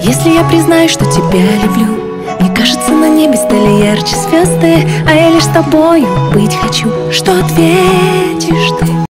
Если я признаюсь, что тебя люблю, мне кажется, на небе стали ярче звезды, а я лишь с тобою быть хочу. Что ответишь ты?